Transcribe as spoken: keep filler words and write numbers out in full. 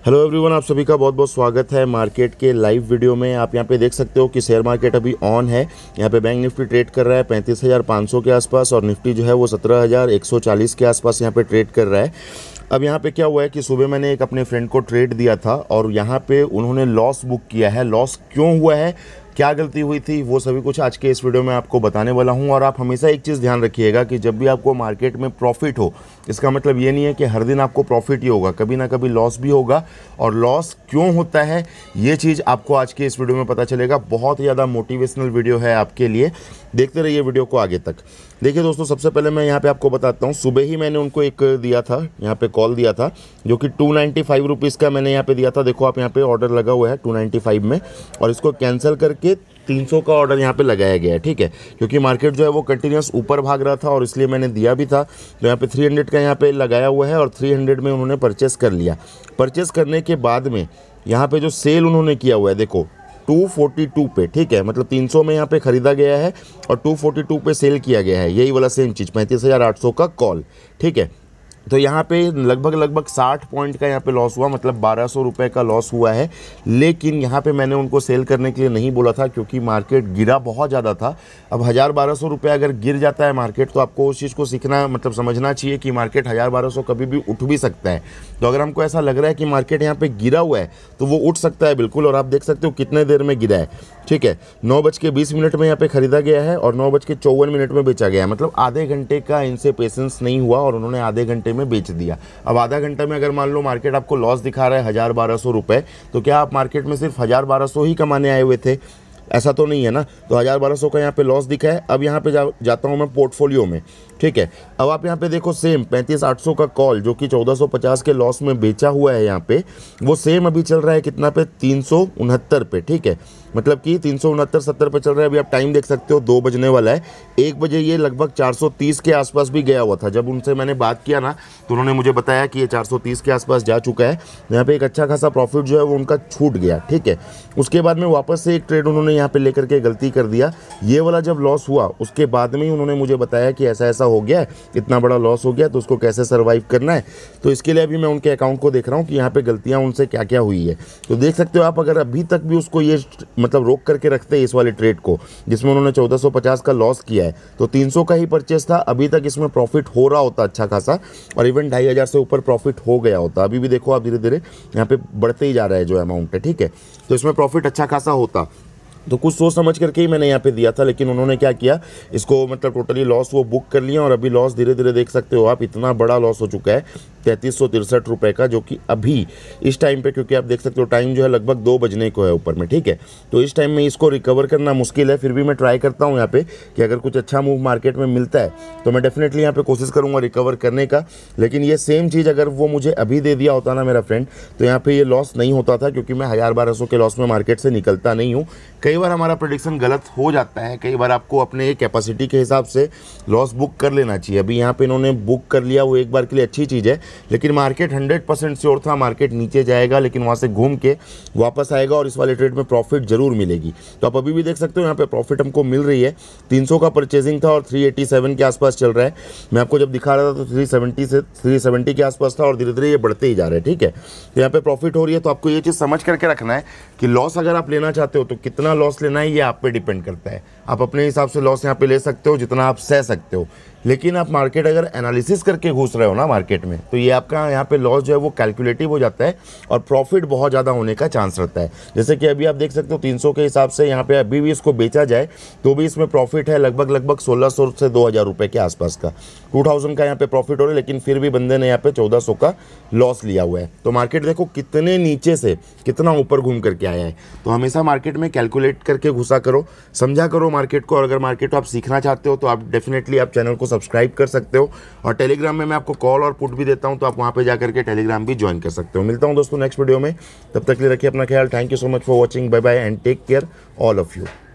Hello everyone, आप सभी का बहुत बहुत स्वागत है मार्केट के लाइव वीडियो में। आप यहां पे देख सकते हो कि शेयर मार्केट अभी ऑन है। यहां पे बैंक निफ्टी ट्रेड कर रहा है पैंतीस हज़ार पाँच सौ के आसपास और निफ्टी जो है वो सत्रह हज़ार एक सौ चालीस के आसपास यहां पे ट्रेड कर रहा है। अब यहाँ पे क्या हुआ है कि सुबह मैंने एक अपने फ्रेंड को ट्रेड दिया था और यहाँ पे उन्होंने लॉस बुक किया है। लॉस क्यों हुआ है, क्या गलती हुई थी, वो सभी कुछ आज के इस वीडियो में आपको बताने वाला हूँ। और आप हमेशा एक चीज़ ध्यान रखिएगा कि जब भी आपको मार्केट में प्रॉफिट हो, इसका मतलब ये नहीं है कि हर दिन आपको प्रॉफिट ही होगा, कभी ना कभी लॉस भी होगा। और लॉस क्यों होता है ये चीज़ आपको आज के इस वीडियो में पता चलेगा। बहुत ही ज़्यादा मोटिवेशनल वीडियो है आपके लिए, देखते रहिए वीडियो को आगे तक। देखिए दोस्तों, सबसे पहले मैं यहाँ पे आपको बताता हूँ, सुबह ही मैंने उनको एक दिया था, यहाँ पे कॉल दिया था जो कि टू नाइन्टी फाइव रुपीज़ का मैंने यहाँ पे दिया था। देखो आप यहाँ पे ऑर्डर लगा हुआ है टू नाइन्टी फाइव में, और इसको कैंसिल करके तीन सौ का ऑर्डर यहाँ पे लगाया गया है। ठीक है, क्योंकि मार्केट जो है वो कंटिन्यूस ऊपर भाग रहा था और इसलिए मैंने दिया भी था। तो यहाँ पे तीन सौ का यहाँ पे लगाया हुआ है और तीन सौ में उन्होंने परचेस कर लिया। परचेस करने के बाद में यहाँ पे जो सेल उन्होंने किया हुआ है, देखो टू फोर्टी टू पे, ठीक है, मतलब तीन सौ में यहाँ पे ख़रीदा गया है और टू फोर्टी टू पे सेल किया गया है। यही वाला सेम चीज़ पैंतीस हज़ार आठ सौ का कॉल। ठीक है, तो यहाँ पे लगभग लगभग साठ पॉइंट का यहाँ पे लॉस हुआ, मतलब बारह सौ रुपये का लॉस हुआ है। लेकिन यहाँ पे मैंने उनको सेल करने के लिए नहीं बोला था क्योंकि मार्केट गिरा बहुत ज़्यादा था। अब हज़ार बारह सौ रुपये अगर गिर जाता है मार्केट, तो आपको उस चीज़ को सीखना, मतलब समझना चाहिए कि मार्केट हज़ार बारह सौ कभी भी उठ भी सकता है। तो अगर हमको ऐसा लग रहा है कि मार्केट यहाँ पर गिरा हुआ है तो वो उठ सकता है बिल्कुल। और आप देख सकते हो कितने देर में गिरा है। ठीक है, नौ बज के बीस मिनट में यहाँ पे ख़रीदा गया है और नौ बज के चौवन मिनट में बेचा गया है। मतलब आधे घंटे का इनसे पेशेंस नहीं हुआ और उन्होंने आधे घंटे में बेच दिया। अब आधा घंटा में अगर मान लो मार्केट आपको लॉस दिखा रहा है हज़ार बारह सौ रुपये, तो क्या आप मार्केट में सिर्फ हज़ार बारह सौ ही कमाने आए हुए थे? ऐसा तो नहीं है ना। तो हज़ार बारह सौ का यहाँ पे लॉस दिखा है। अब यहाँ पे जा, जाता हूँ मैं पोर्टफोलियो में। ठीक है, अब आप यहाँ पे देखो सेम पैंतीस आठ सौ का कॉल जो कि चौदह सौ पचास के लॉस में बेचा हुआ है, यहाँ पे वो सेम अभी चल रहा है कितना पे, तीन सौ उनहत्तर पे। ठीक है, मतलब कि तीन सौ उनहत्तर सत्तर पे चल रहा है। अभी आप टाइम देख सकते हो, दो बजने वाला है। एक बजे ये लगभग चार सौ तीस के आसपास भी गया हुआ था। जब उनसे मैंने बात किया ना, तो उन्होंने मुझे बताया कि ये चार सौ तीस के आसपास जा चुका है। यहाँ पे एक अच्छा खासा प्रॉफिट जो है वो उनका छूट गया। ठीक है, उसके बाद में वापस से एक ट्रेड उन्होंने यहाँ पे लेकर के गलती कर दिया। ये वाला जब लॉस हुआ उसके बाद में ही उन्होंने मुझे बताया कि ऐसा ऐसा हो गया है, इतना बड़ा लॉस हो गया, तो उसको कैसे सर्वाइव करना है। तो इसके लिए अभी मैं उनके अकाउंट को देख रहा हूँ कि यहाँ पे गलतियाँ उनसे क्या क्या हुई है। तो देख सकते हो आप, अगर अभी तक भी उसको ये मतलब रोक करके रखते हैं इस वाले ट्रेड को जिसमें उन्होंने चौदह सौ पचास का लॉस किया है, तो तीन सौ का ही परचेस था, अभी तक इसमें प्रॉफिट हो रहा होता अच्छा खासा, और इवन ढाई हज़ार से ऊपर प्रॉफिट हो गया होता। अभी भी देखो आप, धीरे धीरे यहाँ पे बढ़ते ही जा रहा है जो अमाउंट है। ठीक है, तो इसमें प्रॉफिट अच्छा खासा होता। तो कुछ सोच समझ करके ही मैंने यहाँ पे दिया था, लेकिन उन्होंने क्या किया, इसको मतलब टोटली लॉस वो बुक कर लिया। और अभी लॉस धीरे धीरे देख सकते हो आप, इतना बड़ा लॉस हो चुका है तैंतीस सौ तिरसठ रुपये का, जो कि अभी इस टाइम पे, क्योंकि आप देख सकते हो टाइम जो है लगभग दो बजने को है ऊपर में। ठीक है, तो इस टाइम में इसको रिकवर करना मुश्किल है। फिर भी मैं ट्राई करता हूँ यहाँ पे कि अगर कुछ अच्छा मूव मार्केट में मिलता है तो मैं डेफिनेटली यहाँ पे कोशिश करूँगा रिकवर करने का। लेकिन ये सेम चीज़ अगर वो मुझे अभी दे दिया होता ना मेरा फ्रेंड, तो यहाँ पे ये लॉस नहीं होता था, क्योंकि मैं हज़ार बारह सौ के लॉस में मार्केट से निकलता नहीं हूँ। कई बार हमारा प्रेडिक्शन गलत हो जाता है, कई बार आपको अपने कैपेसिटी के हिसाब से लॉस बुक कर लेना चाहिए। अभी यहाँ पे इन्होंने बुक कर लिया, वो एक बार के लिए अच्छी चीज़ है। लेकिन मार्केट हंड्रेड परसेंट श्योर था मार्केट नीचे जाएगा, लेकिन वहाँ से घूम के वापस आएगा और इस वाले ट्रेड में प्रॉफिट जरूर मिलेगी। तो आप अभी भी देख सकते हो यहाँ पे प्रॉफिट हमको मिल रही है। तीन सौ का परचेजिंग था और तीन सौ सत्तासी के आसपास चल रहा है। मैं आपको जब दिखा रहा था तो तीन सौ सत्तर से तीन सौ सत्तर के आसपास था और धीरे धीरे ये बढ़ते ही जा रहे हैं। ठीक है, तो यहाँ पे प्रॉफिट हो रही है। तो आपको ये चीज़ समझ करके रखना है कि लॉस अगर आप लेना चाहते हो तो कितना लॉस लेना है ये आप पे डिपेंड करता है। आप अपने हिसाब से लॉस यहाँ पे ले सकते हो जितना आप सह सकते हो। लेकिन आप मार्केट अगर एनालिसिस करके घुस रहे हो ना मार्केट में, तो ये आपका यहाँ पे लॉस जो है वो कैलकुलेटिव हो जाता है और प्रॉफिट बहुत ज़्यादा होने का चांस रहता है। जैसे कि अभी आप देख सकते हो तीन सौ के हिसाब से यहाँ पे अभी भी इसको बेचा जाए तो भी इसमें प्रॉफिट है लगभग लगभग सोलह सौ से दो हज़ार रुपये के आसपास का, टू थाउजेंड का यहाँ पे प्रॉफिट हो रहा है। लेकिन फिर भी बंदे ने यहाँ पे चौदह सौ का लॉस लिया हुआ है। तो मार्केट देखो कितने नीचे से कितना ऊपर घूम करके आया है। तो हमेशा मार्केट में कैलकुलेट करके घुसा करो, समझा करो मार्केट को। और अगर मार्केट को आप सीखना चाहते हो तो आप डेफिनेटली आप चैनल को सब्सक्राइब कर सकते हो। और टेलीग्राम में मैं आपको कॉल और पुट भी देता हूं, तो आप वहां पे जाकर के टेलीग्राम भी ज्वाइन कर सकते हो। मिलता हूं दोस्तों नेक्स्ट वीडियो में, तब तक के लिए रखिए अपना ख्याल। Thank you so much for watching, bye bye and take care all of you.